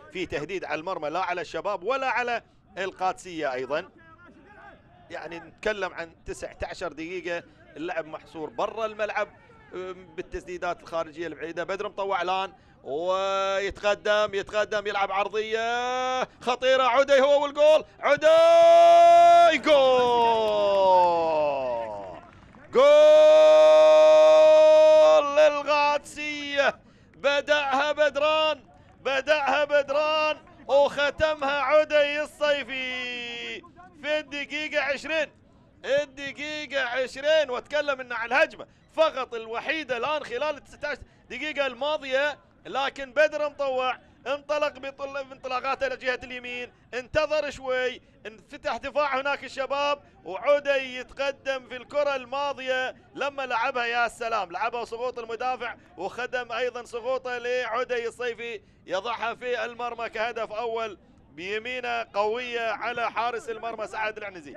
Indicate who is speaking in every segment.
Speaker 1: في تهديد على المرمى، لا على الشباب ولا على القادسية أيضا. يعني نتكلم عن 19 دقيقة اللعب محصور برا الملعب بالتسديدات الخارجية البعيدة. بدر مطوع الآن ويتقدم يلعب عرضية خطيرة، عدي هو والجول، عدي جول للقادسية. بدأها بدران وختمها عدي الصيفي في الدقيقة 20 واتكلم ان على الهجمة فقط الوحيدة الان خلال 19 دقيقة الماضية، لكن بدر مطوع انطلق بانطلاقاته الى جهة اليمين، انتظر شوي، انفتح دفاع هناك الشباب، وعدي يتقدم في الكرة الماضية لما لعبها يا سلام، لعبها سقوط المدافع وخدم ايضا سقوطه لعدي الصيفي، يضعها في المرمى كهدف اول بيمينه قوية على حارس المرمى سعد العنزي.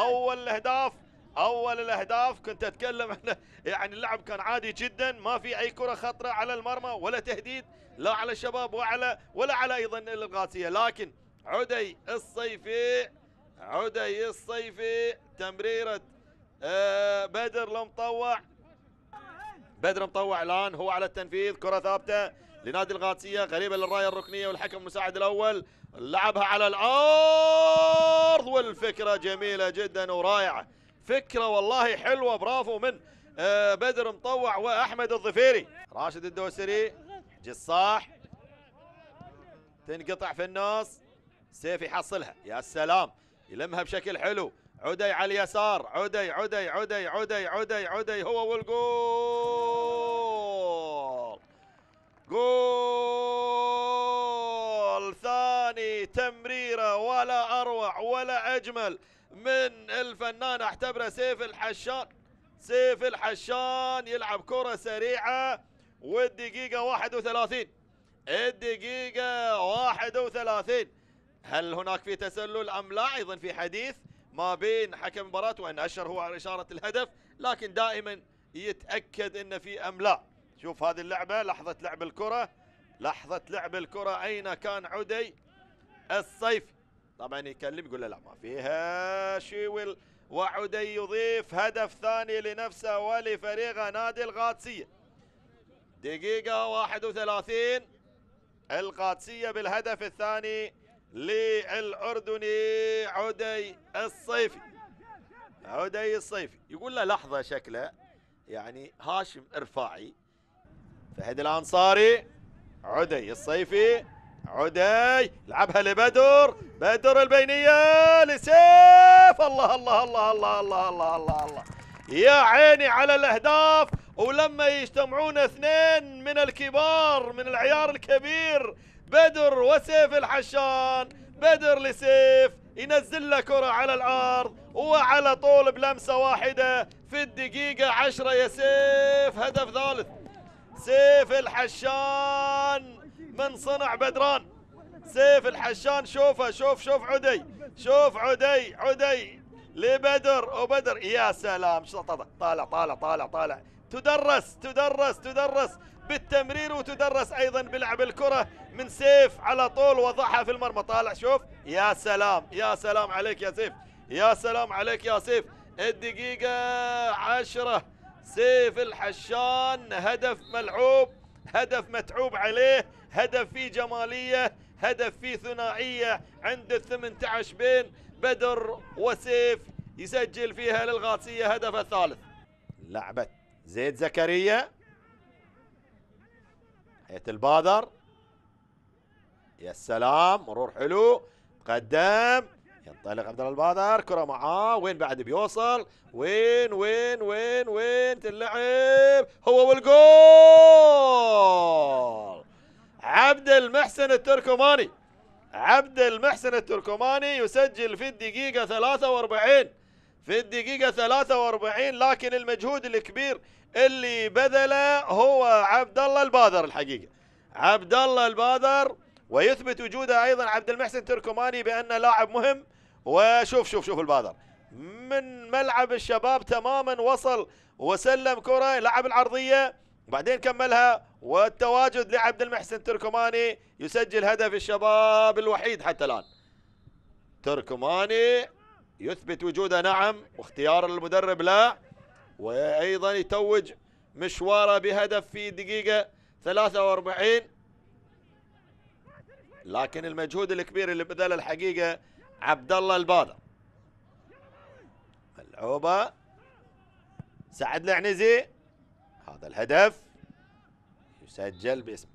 Speaker 1: أول الأهداف كنت أتكلم عنه، يعني اللعب كان عادي جدا، ما في أي كرة خطرة على المرمى ولا تهديد لا على الشباب ولا على أيضا القادسية، لكن عدي الصيفي تمريرة بدر مطوع الآن هو على التنفيذ، كرة ثابتة لنادي القادسية قريبة للراية الركنية، والحكم المساعد الأول لعبها على الأرض، والفكرة جميلة جدا ورائعة، فكرة والله حلوة، برافو من بدر مطوع وأحمد الظفيري. راشد الدوسري جصاح تنقطع في النص، سيف يحصلها يا سلام، يلمها بشكل حلو، عدي على اليسار، عدي هو والجول، جول ثاني، تمريرة ولا أروع ولا أجمل من الفنان اعتبره سيف الحشان يلعب كرة سريعة، والدقيقة 31. هل هناك في تسلل أم لا؟ أيضا في حديث ما بين حكم المباراة، وأن أشر هو على إشارة الهدف، لكن دائما يتأكد أن في أم لا. شوف هذه اللعبة، لحظة لعب الكرة أين كان عدي الصيفي؟ طبعا يكلم يقول له لا ما فيها شيء، وعدي يضيف هدف ثاني لنفسه ولفريقه نادي القادسية. دقيقة 31 القادسية بالهدف الثاني للأردني عدي الصيفي. يقول له لحظة شكله يعني هاشم إرفاعي، فهد الأنصاري، عدي الصيفي، عدي لعبها لبدر، بدر البينية لسيف، الله يا عيني على الأهداف. ولما يجتمعون اثنين من الكبار من العيار الكبير، بدر وسيف الحشان، بدر لسيف ينزل له كرة على الأرض وعلى طول بلمسة واحدة في الدقيقة 10 يا سيف، هدف ثالث سيف الحشان من صنع بدران. سيف الحشان شوف عدي لبدر، وبدر يا سلام، طالع تدرس بالتمرير، وتدرس ايضا بلعب الكرة من سيف على طول وضعها في المرمى. طالع شوف يا سلام عليك يا سيف، الدقيقة 10 سيف الحشان، هدف ملعوب، هدف متعوب عليه، هدف فيه جمالية، هدف فيه ثنائية عند 18 بين بدر وسيف، يسجل فيها للقادسية هدف الثالث. لعبة زيد زكريا، حياة البادر، يا سلام، مرور حلو، قدم، ينطلق عبد الله البادر، كرة معاه، وين بعد بيوصل، وين تلعب، هو والجول. عبد المحسن التركماني يسجل في الدقيقة 43، لكن المجهود الكبير اللي بذله هو عبد الله البادر الحقيقة، ويثبت وجوده ايضا عبد المحسن التركماني بانه لاعب مهم. وشوف البادر من ملعب الشباب تماما، وصل وسلم كرة، لعب العرضية وبعدين كملها، والتواجد لعبد المحسن تركماني يسجل هدف الشباب الوحيد حتى الآن. تركماني يثبت وجوده نعم، واختيار المدرب لا، وأيضا يتوج مشواره بهدف في دقيقة 43. لكن المجهود الكبير اللي بذله الحقيقة عبد الله البادر. ملعوبة سعد العنزي، هذا الهدف يسجل باسم